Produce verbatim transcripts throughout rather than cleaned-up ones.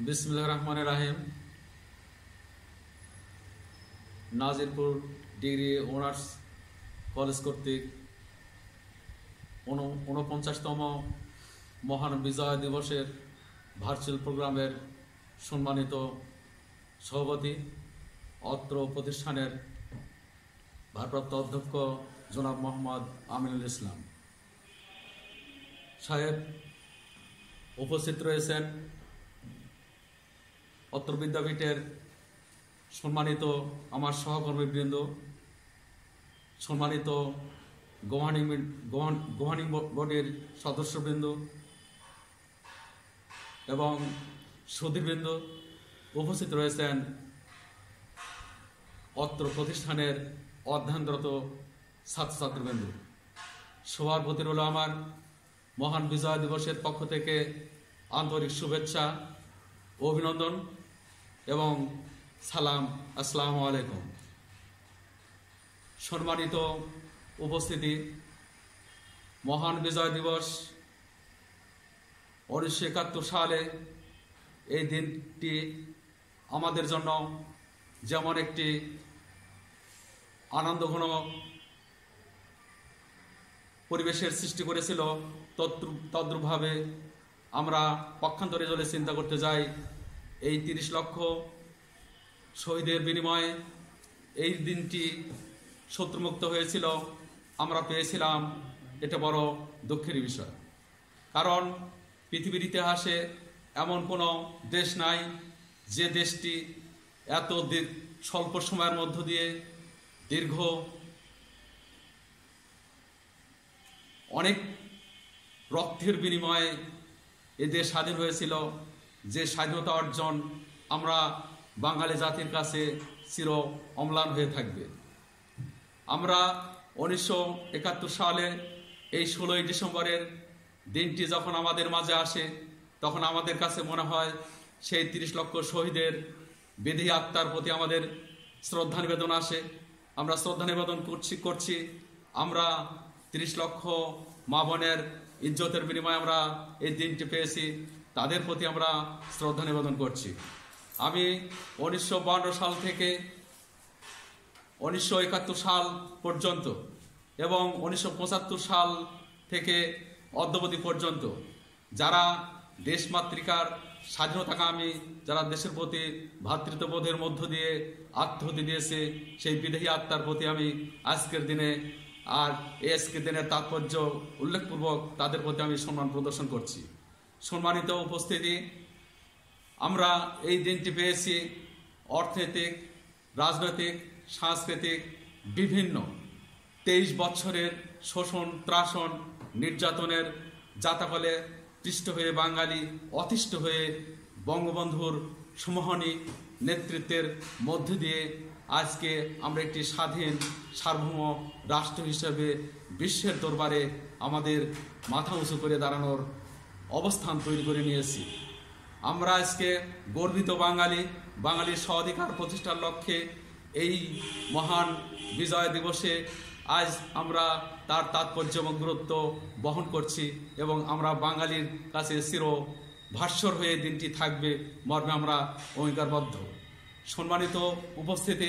বিসমিল্লাহির রহমানির রহিম। নাজিরপুর ডিগ্রি অনার্স কলেজ কর্তৃক ঊনপঞ্চাশতম মহান বিজয় দিবসের ভার্চুয়াল প্রোগ্রামের সম্মানিত সভাপতি, অত্র প্রতিষ্ঠানের ভারপ্রাপ্ত অধ্যক্ষ জনাব মোহাম্মদ আমিনুল ইসলাম সাহেব, উপস্থিত রয়েছেন অত্র বিদ্যাপীঠের সম্মানিত আমার সহকর্মীবৃন্দ, সম্মানিত গভর্নিং গভর্নিং বডির সদস্যবৃন্দ এবং সুধীবৃন্দ, উপস্থিত রয়েছেন অত্র প্রতিষ্ঠানের অধ্যয়নরত ছাত্রছাত্রীবৃন্দ। সবার প্রতি রইল আমার মহান বিজয় দিবসের পক্ষ থেকে আন্তরিক শুভেচ্ছা, অভিনন্দন এবং সালাম। আসসালামু আলাইকুম। সম্মানিত উপস্থিতি, মহান বিজয় দিবস উনিশশো একাত্তর সালে এই দিনটি আমাদের জন্য যেমন একটি আনন্দঘন পরিবেশের সৃষ্টি করেছিল, তদ্রূপভাবে আমরা পক্ষান্তরে যদি চিন্তা করতে যাই, এই তিরিশ লক্ষ শহীদের বিনিময়ে এই দিনটি শত্রুমুক্ত হয়েছিল, আমরা পেয়েছিলাম। এটা বড় দুঃখের বিষয়, কারণ পৃথিবীর ইতিহাসে এমন কোনো দেশ নাই যে দেশটি এত স্বল্প সময়ের মধ্য দিয়ে দীর্ঘ অনেক রক্তের বিনিময়ে এ দেশ স্বাধীন হয়েছিল। যে স্বাধীনতা অর্জন আমরা বাঙালি জাতির কাছে চির অম্লান হয়ে থাকবে। আমরা উনিশশো একাত্তর সালে এই ষোলোই ডিসেম্বরের দিনটি যখন আমাদের মাঝে আসে, তখন আমাদের কাছে মনে হয় সেই তিরিশ লক্ষ শহীদের বিধি আত্মার প্রতি আমাদের শ্রদ্ধা নিবেদন আসে। আমরা শ্রদ্ধা নিবেদন করছি করছি আমরা তিরিশ লক্ষ মা বোনের ইজ্জতের বিনিময়ে আমরা এই দিনটি পেয়েছি, তাদের প্রতি আমরা শ্রদ্ধা নিবেদন করছি। আমি উনিশশো বান্ন সাল থেকে উনিশশো একাত্তর সাল পর্যন্ত এবং উনিশশো পঁচাত্তর সাল থেকে অদ্যাবধি পর্যন্ত যারা দেশমাতৃকার স্বাধীনতাকামী, যারা দেশের প্রতি ভ্রাতৃত্ববোধের মধ্য দিয়ে আত্মহতি দিয়েছে, সেই বিদেহী আত্মার প্রতি আমি আজকের দিনে আর আজকের দিনের তাৎপর্য উল্লেখপূর্বক তাদের প্রতি আমি সম্মান প্রদর্শন করছি। সম্মানিত উপস্থিতি, আমরা এই দিনটি পেয়েছি অর্থনৈতিক, রাজনৈতিক, সাংস্কৃতিক বিভিন্ন তেইশ বছরের শোষণ, ত্রাসন, নির্যাতনের যাতাকলে পৃষ্ঠ হয়ে বাঙালি অতিষ্ঠ হয়ে বঙ্গবন্ধুর সুমহানী নেতৃত্বের মধ্য দিয়ে আজকে আমরা একটি স্বাধীন সার্বভৌম রাষ্ট্র হিসেবে বিশ্বের দরবারে আমাদের মাথা উঁচু করে দাঁড়ানোর অবস্থান তৈরি করে নিয়েছি। আমরা আজকে গর্বিত বাঙালি, বাঙালির স্বাধিকার প্রতিষ্ঠার লক্ষ্যে এই মহান বিজয় দিবসে আজ আমরা তার তাৎপর্য এবং গুরুত্ব বহন করছি এবং আমরা বাঙালির কাছে চির ভাস্বর হয়ে দিনটি থাকবে মর্মে আমরা অঙ্গীকারবদ্ধ। সম্মানিত উপস্থিতি,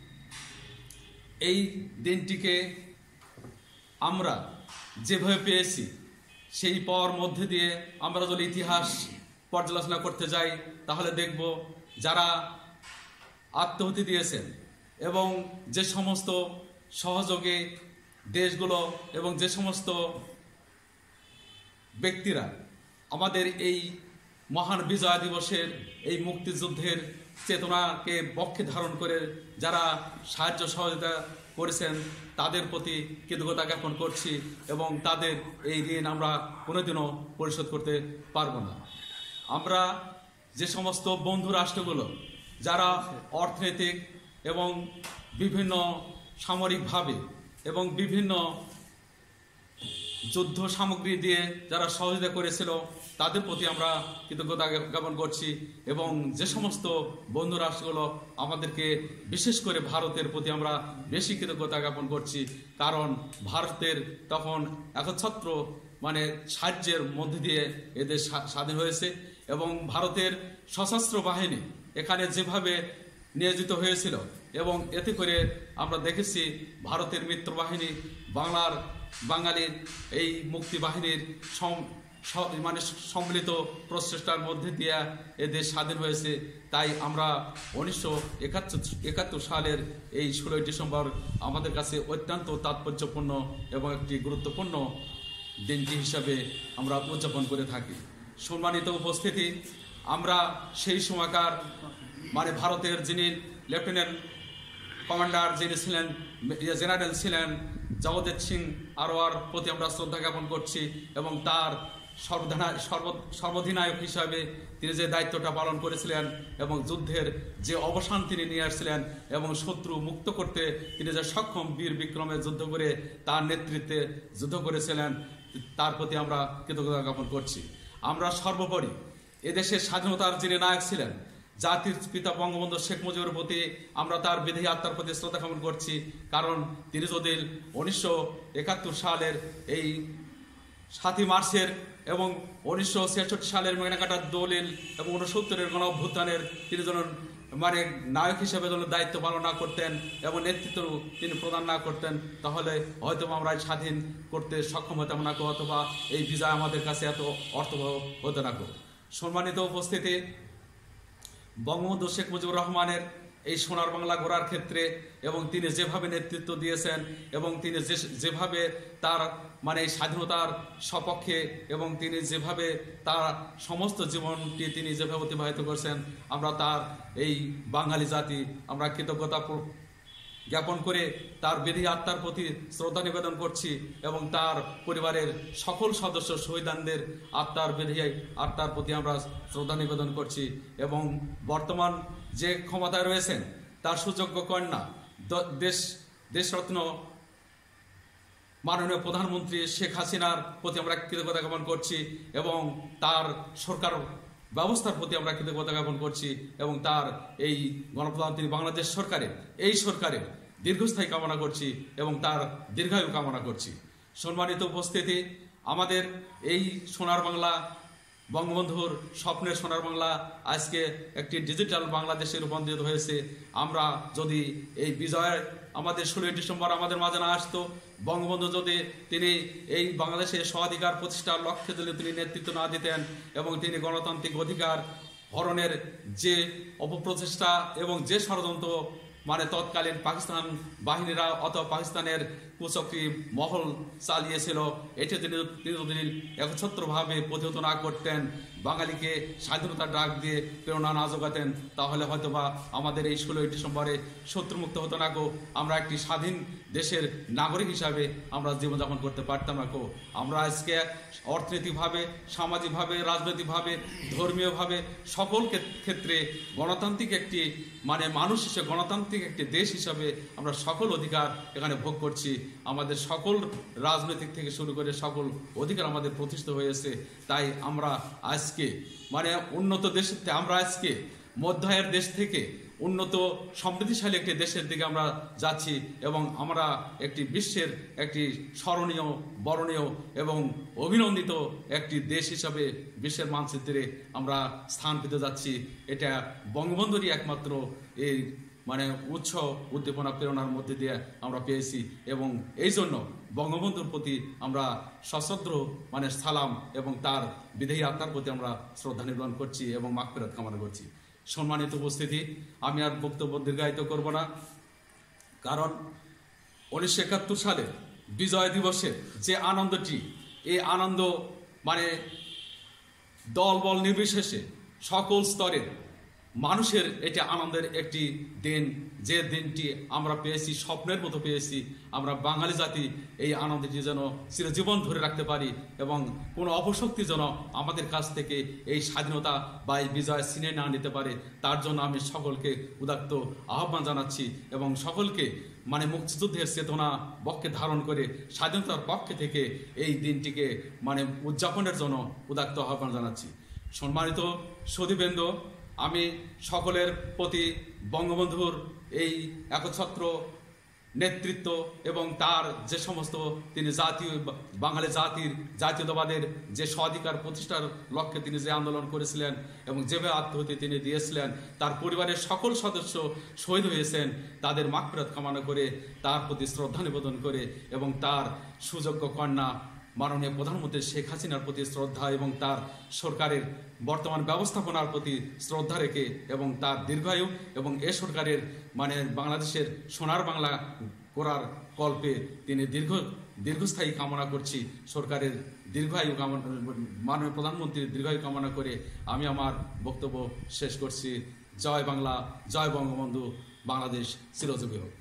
এই দিনটিকে আমরা যেভাবে পেয়েছি সেই পাওয়ার মধ্যে দিয়ে আমরা যদি ইতিহাস পর্যালোচনা করতে যাই, তাহলে দেখব যারা আত্মহতি দিয়েছেন এবং যে সমস্ত সহযোগী দেশগুলো এবং যে সমস্ত ব্যক্তিরা আমাদের এই মহান বিজয় দিবসের এই মুক্তিযুদ্ধের চেতনাকে বক্ষে ধারণ করে যারা সাহায্য সহযোগিতা করেছেন, তাদের প্রতি কৃতজ্ঞতা জ্ঞাপন করছি এবং তাদের এই ঋণ আমরা কোনোদিনও পরিশোধ করতে পারবো না। আমরা যে সমস্ত বন্ধু রাষ্ট্রগুলো যারা অর্থনৈতিক এবং বিভিন্ন সামরিকভাবে এবং বিভিন্ন যুদ্ধ সামগ্রী দিয়ে যারা সহযোগিতা করেছিল, তাদের প্রতি আমরা কৃতজ্ঞতা জ্ঞাপন করছি এবং যে সমস্ত বন্ধু রাষ্ট্রগুলো আমাদেরকে, বিশেষ করে ভারতের প্রতি আমরা বেশি কৃতজ্ঞতা জ্ঞাপন করছি, কারণ ভারতের তখন একচ্ছত্র মানে সাহায্যের মধ্যে দিয়ে এদের স্বাধীন হয়েছে। এবং ভারতের সশস্ত্র বাহিনী এখানে যেভাবে নিয়োজিত হয়েছিল এবং এতে করে আমরা দেখেছি ভারতের মিত্র বাহিনী বাংলার বাঙালির এই মুক্তি বাহিনীর মানে সম্মিলিত প্রচেষ্টার মধ্যে দিয়ে এদের স্বাধীন হয়েছে। তাই আমরা উনিশশো একাত্তর একাত্তর সালের এই ষোলোই ডিসেম্বর আমাদের কাছে অত্যন্ত তাৎপর্যপূর্ণ এবং একটি গুরুত্বপূর্ণ দিনটি হিসাবে আমরা উদযাপন করে থাকি। সম্মানিত উপস্থিতি, আমরা সেই সময়কার মানে ভারতের যিনি লেফটেন্যান্ট কমান্ডার যিনি ছিলেন জেনারেল ছিলেন জগজিৎ সিং আরোয়ার প্রতি আমরা শ্রদ্ধা জ্ঞাপন করছি এবং তার সর্বাধিনায়ক হিসাবে তিনি যে দায়িত্বটা পালন করেছিলেন এবং যুদ্ধের যে অবসান তিনি নিয়ে আসছিলেন এবং শত্রু মুক্ত করতে তিনি যে সক্ষম বীর বিক্রমে যুদ্ধ করে তার নেতৃত্বে যুদ্ধ করেছিলেন, তার প্রতি আমরা কৃতজ্ঞতা জ্ঞাপন করছি। আমরা সর্বোপরি এদেশের স্বাধীনতার যিনি নায়ক ছিলেন জাতির পিতা বঙ্গবন্ধু শেখ মুজিবের প্রতি আমরা তার বিদেহী আত্মার প্রতি শ্রদ্ধা জ্ঞাপন করছি। কারণ তিনি যদি উনিশশো একাত্তর সালের এই সাতই মার্চের এবং উনিশশো ছেষট্টি সালের মেঘনাকাটার দলিল এবং উনসত্তরের গণ অভ্যুত্থানের তিনি যেন মানে নায়ক হিসেবে যেন দায়িত্ব পালন না করতেন এবং নেতৃত্ব তিনি প্রদান না করতেন, তাহলে হয়তো আমরা স্বাধীন করতে সক্ষম হতাম না, অথবা এই বিজয় আমাদের কাছে এত অর্থবহ হতো না। সম্মানিত উপস্থিতি, বঙ্গবন্ধু শেখ মুজিবুর রহমানের এই সোনার বাংলা গড়ার ক্ষেত্রে এবং তিনি যেভাবে নেতৃত্ব দিয়েছেন এবং তিনি যে যেভাবে তার মানে স্বাধীনতার সপক্ষে এবং তিনি যেভাবে তার সমস্ত জীবনটি তিনি যেভাবে অতিবাহিত করছেন, আমরা তার এই বাঙালি জাতি আমরা কৃতজ্ঞতা জ্ঞাপন করে তার বিধি আত্মার প্রতি শ্রদ্ধা নিবেদন করছি এবং তার পরিবারের সকল সদস্য শহীদানদের আত্মার বিধি আত্মার প্রতি আমরা শ্রদ্ধা নিবেদন করছি। এবং বর্তমান যে ক্ষমতায় রয়েছেন তার সুযোগ্য কন্যা দেশ দেশরত্ন মাননীয় প্রধানমন্ত্রী শেখ হাসিনার প্রতি আমরা কৃতজ্ঞতা জ্ঞাপন করছি এবং তার সরকার ব্যবস্থার প্রতি আমরা কৃতজ্ঞতা জ্ঞাপন করছি এবং তার এই গণপ্রজাতন্ত্রী বাংলাদেশ সরকারের এই সরকারের দীর্ঘস্থায়ী কামনা করছি এবং তার দীর্ঘায়ু কামনা করছি। সম্মানিত উপস্থিতি, আমাদের এই সোনার বাংলা বঙ্গবন্ধুর স্বপ্নের সোনার বাংলা আজকে একটি ডিজিটাল বাংলাদেশে রূপান্তরিত হয়েছে। আমরা যদি এই বিজয়ের আমাদের ষোলোই ডিসেম্বর আমাদের মাঝে না আসতো, বঙ্গবন্ধু যদি তিনি এই বাংলাদেশের স্বাধিকার প্রতিষ্ঠার লক্ষ্যে যদি তিনি নেতৃত্ব না দিতেন এবং তিনি গণতান্ত্রিক অধিকার হরণের যে অপপ্রচেষ্টা এবং যে ষড়যন্ত্র মানে তৎকালীন পাকিস্তান বাহিনীরা অথবা পাকিস্তানের কুচক্রী মহল চালিয়েছিল, এটি তিনি যদি একচ্ছত্রভাবে প্রতিহত না করতেন, বাঙালিকে স্বাধীনতার ডাক দিয়ে প্রেরণা না যোগাতেন, তাহলে হয়তোবা আমাদের এই ষোলোই ডিসেম্বরে শত্রুমুক্ত হতো না গো, আমরা একটি স্বাধীন দেশের নাগরিক হিসাবে আমরা জীবনযাপন করতে পারতাম না গো। আমরা আজকে অর্থনৈতিকভাবে, সামাজিকভাবে, রাজনৈতিকভাবে, ধর্মীয়ভাবে সকল ক্ষেত্রে গণতান্ত্রিক একটি মানে মানুষ হিসেবে গণতান্ত্রিক একটি দেশ হিসাবে আমরা সকল অধিকার এখানে ভোগ করছি। আমাদের সকল রাজনৈতিক থেকে শুরু করে সকল অধিকার আমাদের প্রতিষ্ঠিত হয়েছে। তাই আমরা আজকে মানে উন্নত দেশ আমরা আজকে মধ্য আয়ের দেশ থেকে উন্নত সমৃদ্ধিশালী একটি দেশের দিকে আমরা যাচ্ছি এবং আমরা একটি বিশ্বের একটি স্মরণীয়, বরণীয় এবং অভিনন্দিত একটি দেশ হিসাবে বিশ্বের মানচিত্রে আমরা স্থান পেতে যাচ্ছি। এটা বঙ্গবন্ধুরই একমাত্র এই মানে উৎস উদ্দীপনা প্রেরণার মধ্যে দিয়ে আমরা পেয়েছি এবং এই জন্য বঙ্গবন্ধুর প্রতি আমরা সশ্রদ্ধ মানে সালাম এবং তার বিদেহী আত্মার প্রতি আমরা শ্রদ্ধা নিবেদন করছি এবং মাগফিরাত কামনা করছি। সম্মানিত উপস্থিতি, আমি আর বক্তব্য দীর্ঘায়িত করব না, কারণ উনিশশো একাত্তর সালে বিজয় দিবসের যে আনন্দটি, এই আনন্দ মানে দল বল নির্বিশেষে সকল স্তরের মানুষের এটা আনন্দের একটি দিন, যে দিনটি আমরা পেয়েছি স্বপ্নের মতো পেয়েছি। আমরা বাঙালি জাতি এই আনন্দটি যেন চিরজীবন ধরে রাখতে পারি এবং কোনো অপশক্তি যেন আমাদের কাছ থেকে এই স্বাধীনতা বা এই বিজয় ছিনিয়ে না নিতে পারে, তার জন্য আমি সকলকে উদাত্ত আহ্বান জানাচ্ছি এবং সকলকে মানে মুক্তিযুদ্ধের চেতনা বক্ষে ধারণ করে স্বাধীনতার পক্ষে থেকে এই দিনটিকে মানে উদযাপনের জন্য উদাত্ত আহ্বান জানাচ্ছি। সম্মানিত সুধীবৃন্দ, আমি সকলের প্রতি বঙ্গবন্ধুর এই একচ্ছত্র নেতৃত্ব এবং তার যে সমস্ত তিনি জাতীয় বাঙালি জাতির জাতীয়তাবাদের যে স্বাধিকার প্রতিষ্ঠার লক্ষ্যে তিনি যে আন্দোলন করেছিলেন এবং যেভাবে আত্মহতি তিনি দিয়েছিলেন, তার পরিবারের সকল সদস্য শহীদ হয়েছেন, তাদের মাগফিরাত কামনা করে, তার প্রতি শ্রদ্ধা নিবেদন করে এবং তার সুযোগ্য কন্যা মাননীয় প্রধানমন্ত্রী শেখ হাসিনার প্রতি শ্রদ্ধা এবং তার সরকারের বর্তমান ব্যবস্থাপনার প্রতি শ্রদ্ধা রেখে এবং তার দীর্ঘায়ু এবং এ সরকারের মানে বাংলাদেশের সোনার বাংলা করার কল্পে তিনি দীর্ঘ দীর্ঘস্থায়ী কামনা করছি। সরকারের দীর্ঘায়ু কামনা, মাননীয় প্রধানমন্ত্রীর দীর্ঘায়ু কামনা করে আমি আমার বক্তব্য শেষ করছি। জয় বাংলা, জয় বঙ্গবন্ধু, বাংলাদেশ চিরজীবী হোক।